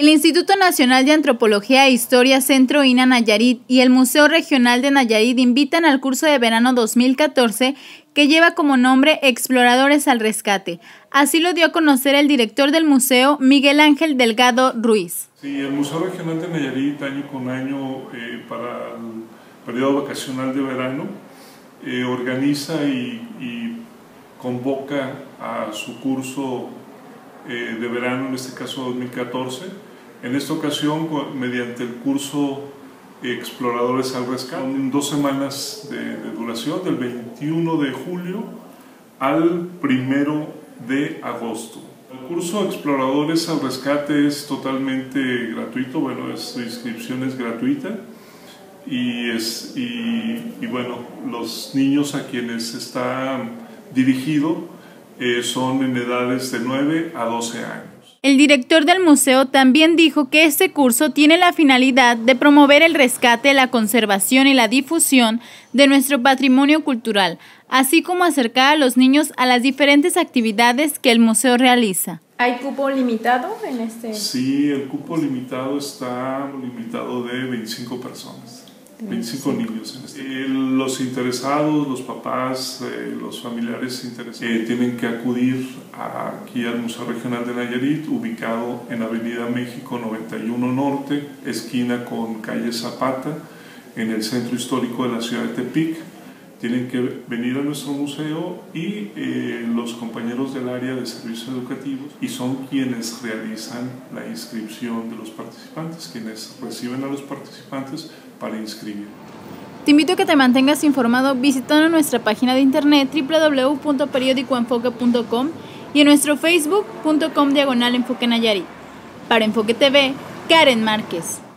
El Instituto Nacional de Antropología e Historia Centro INA Nayarit y el Museo Regional de Nayarit invitan al curso de verano 2014 que lleva como nombre Exploradores al Rescate. Así lo dio a conocer el director del museo, Miguel Ángel Delgado Ruiz. Sí, el Museo Regional de Nayarit año con año para el periodo vacacional de verano organiza y convoca a su curso de verano, en este caso 2014. En esta ocasión, mediante el curso Exploradores al Rescate, en 2 semanas de duración, del 21 de julio al 1 de agosto. El curso Exploradores al Rescate es totalmente gratuito, bueno, su inscripción es gratuita y bueno, los niños a quienes está dirigido son en edades de 9 a 12 años. El director del museo también dijo que este curso tiene la finalidad de promover el rescate, la conservación y la difusión de nuestro patrimonio cultural, así como acercar a los niños a las diferentes actividades que el museo realiza. ¿Hay cupo limitado en este? Sí, el cupo limitado está limitado de 25 personas. 25 niños. Los interesados, los papás, los familiares interesados tienen que acudir aquí al Museo Regional de Nayarit, ubicado en Avenida México 91 Norte, esquina con calle Zapata, en el centro histórico de la ciudad de Tepic. Tienen que venir a nuestro museo y los compañeros del área de servicios educativos, y son quienes realizan la inscripción de los participantes, quienes reciben a los participantes para inscribir. Te invito a que te mantengas informado visitando nuestra página de internet www.periodicoenfoque.com y en nuestro facebook.com/Enfoque Nayarit. Para Enfoque TV, Karen Márquez.